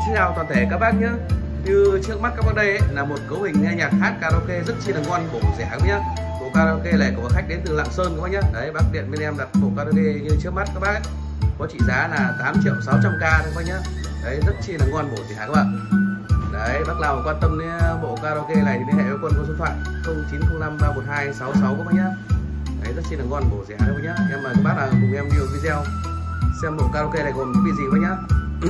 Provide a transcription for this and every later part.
Xin chào toàn thể các bác nhé. Như trước mắt các bác đây ấy, là một cấu hình nghe nhạc hát karaoke rất chi là ngon, bổ rẻ các bác nhé. Bộ karaoke này của khách đến từ Lạng Sơn các bác nhé. Đấy, bác điện bên em đặt bộ karaoke như trước mắt các bác ấy, có trị giá là 8.600.000 các bác nhé. Đấy, rất chi là ngon, bổ rẻ các bạn. Đấy, bác nào quan tâm đến bộ karaoke này thì liên hệ với Quân có số điện thoại 0905 312 66 các bác nhé. Đấy, rất chi là ngon, bổ rẻ các bác nhé. Em mời các bác là cùng em đi video xem bộ karaoke này gồm những cái gì các bác nhé.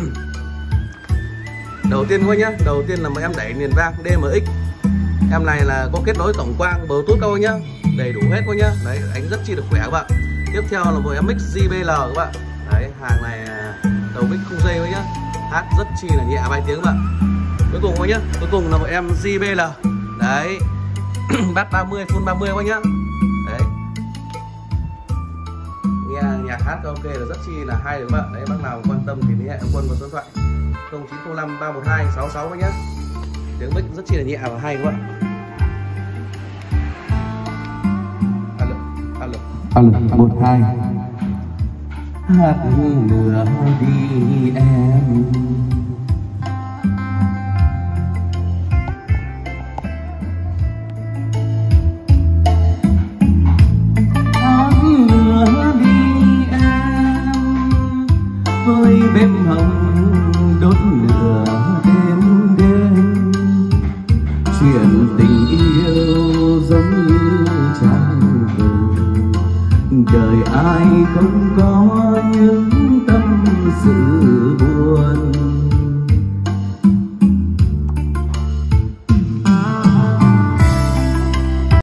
Đầu tiên các bác nhé, đầu tiên là một em đẩy nền vang DMX. Em này là có kết nối tổng quang Bluetooth các bác nhé, đầy đủ hết các bác nhé. Đấy, đánh rất chi được khỏe các bạn. Tiếp theo là một em mic JBL các bạn. Đấy, hàng này đầu mic không dây các bác nhé, hát rất chi là nhẹ vài tiếng các bạn. Cuối cùng các bác nhé, cuối cùng là một em JBL. Đấy, bass 30 full 30 các bác nhé. Đấy, nghe nhạc hát karaoke là rất chi là hay các bạn. Đấy, bác nào quan tâm thì liên hệ Quân có số điện thoại 0905 312 66 nhé. Tiếng mic rất chi là nhẹ và hay các bạn. Alo 12 hát nữa đi em.